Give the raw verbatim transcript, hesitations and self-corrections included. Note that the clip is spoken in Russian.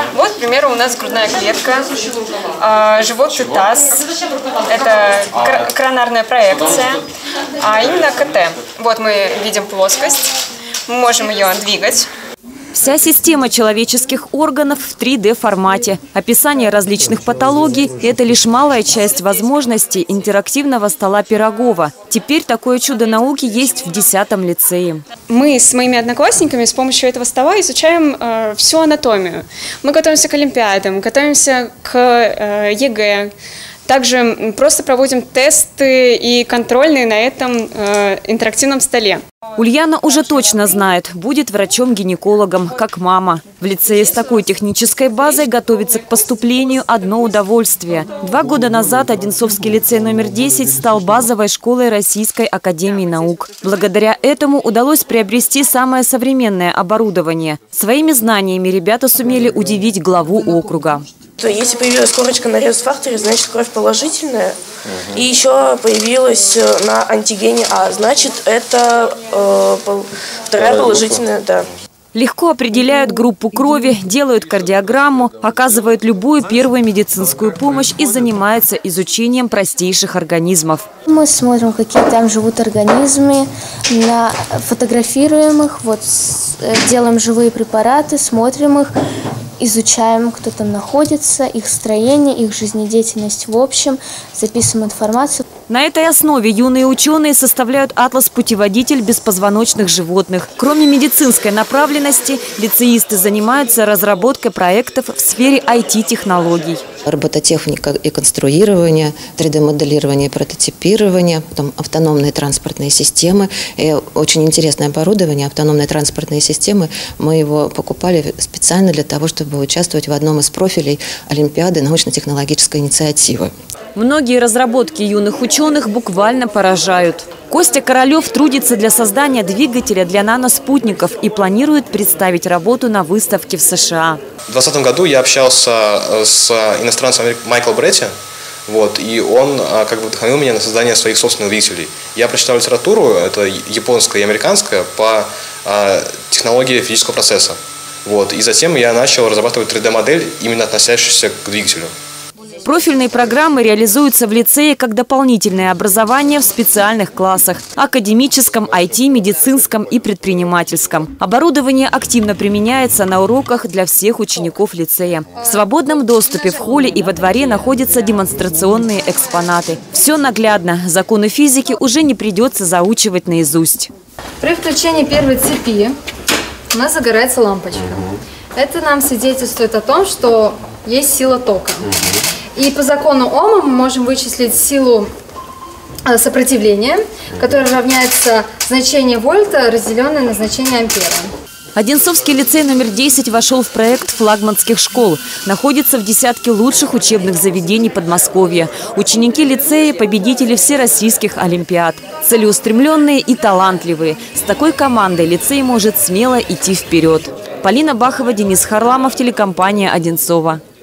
Вот, к примеру, у нас грудная клетка, э, живот и таз. Это коронарная проекция, а именно КТ. Вот мы видим плоскость, мы можем ее двигать. Вся система человеческих органов в три дэ формате. Описание различных патологий – это лишь малая часть возможностей интерактивного стола Пирогова. Теперь такое чудо науки есть в десятом лицее. Мы с моими одноклассниками с помощью этого стола изучаем э, всю анатомию. Мы готовимся к олимпиадам, готовимся к э, ЕГЭ. Также просто проводим тесты и контрольные на этом э, интерактивном столе. Ульяна уже точно знает, будет врачом-гинекологом, как мама. В лицее с такой технической базой готовится к поступлению одно удовольствие. Два года назад Одинцовский лицей номер десять стал базовой школой Российской академии наук. Благодаря этому удалось приобрести самое современное оборудование. Своими знаниями ребята сумели удивить главу округа. Если появилась корочка на резус-факторе, значит кровь положительная. Угу. И еще появилась на антигене А, значит это э, вторая положительная, да. Легко определяют группу крови, делают кардиограмму, оказывают любую первую медицинскую помощь и занимаются изучением простейших организмов. Мы смотрим, какие там живут организмы, на фотографируем их, вот, делаем живые препараты, смотрим их, изучаем, кто там находится, их строение, их жизнедеятельность в общем, записываем информацию. На этой основе юные ученые составляют атлас-путеводитель беспозвоночных животных. Кроме медицинской направленности, лицеисты занимаются разработкой проектов в сфере ай ти-технологий. Робототехника и конструирование, три дэ-моделирование, прототипирование, потом автономные транспортные системы. И очень интересное оборудование, автономные транспортные системы. Мы его покупали специально для того, чтобы участвовать в одном из профилей Олимпиады научно-технологической инициативы. Многие разработки юных ученых буквально поражают. Костя Королев трудится для создания двигателя для наноспутников и планирует представить работу на выставке в США. В двадцатом году я общался с иностранцем Майкл Бретти, вот, и он как бы вдохновил меня на создание своих собственных двигателей. Я прочитал литературу, это японская и американская, по технологии физического процесса. Вот, и затем я начал разрабатывать три дэ-модель, именно относящуюся к двигателю. Профильные программы реализуются в лицее как дополнительное образование в специальных классах – академическом, ай ти, медицинском и предпринимательском. Оборудование активно применяется на уроках для всех учеников лицея. В свободном доступе в холле и во дворе находятся демонстрационные экспонаты. Все наглядно. Законы физики уже не придется заучивать наизусть. При включении первой цепи у нас загорается лампочка. Это нам свидетельствует о том, что есть сила тока. И по закону Ома мы можем вычислить силу сопротивления, которая равняется значению вольта, разделенное на значение ампера. Одинцовский лицей номер десять вошел в проект флагманских школ. Находится в десятке лучших учебных заведений Подмосковья. Ученики лицея – победители всероссийских олимпиад. Целеустремленные и талантливые. С такой командой лицей может смело идти вперед. Полина Бахова, Денис Харламов, телекомпания «Одинцово».